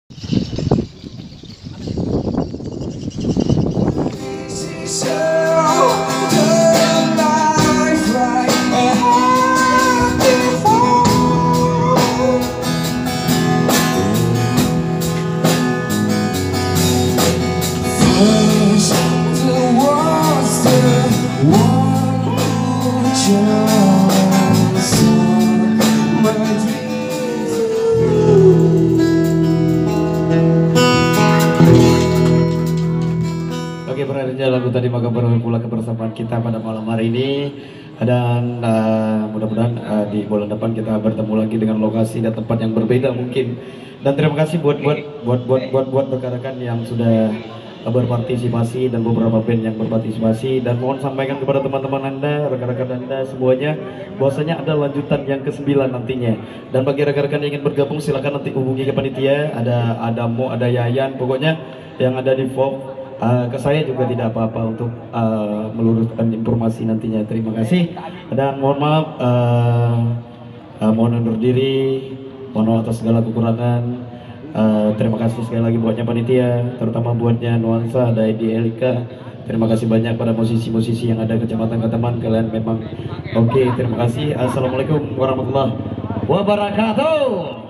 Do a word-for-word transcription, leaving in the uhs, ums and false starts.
Oke, berakhirnya lagu tadi maka berakhir pula kebersamaan kita pada malam hari ini, dan uh, mudah-mudahan uh, di bulan depan kita bertemu lagi dengan lokasi dan tempat yang berbeda mungkin. Dan terima kasih buat buat buat buat buat buat rekan-rekan yang sudah berpartisipasi dan beberapa band yang berpartisipasi, dan mohon sampaikan kepada teman-teman Anda, rekan-rekan Anda semuanya bahwasanya ada lanjutan yang kesembilan nantinya. Dan bagi rekan-rekan yang ingin bergabung silakan nanti hubungi ke panitia, ada Adamo, ada Yayan, pokoknya yang ada di Vogue. Uh, ke saya juga tidak apa-apa untuk uh, meluruskan informasi nantinya. Terima kasih dan mohon maaf, uh, uh, mohon undur diri, mohon maaf atas segala kekurangan. Uh, terima kasih sekali lagi buatnya panitia, terutama buatnya Nuansa, ada Edi Elika. Terima kasih banyak pada musisi-musisi yang ada Kecamatan Kateman, kalian memang oke. Okay, terima kasih. Assalamualaikum warahmatullahi wabarakatuh.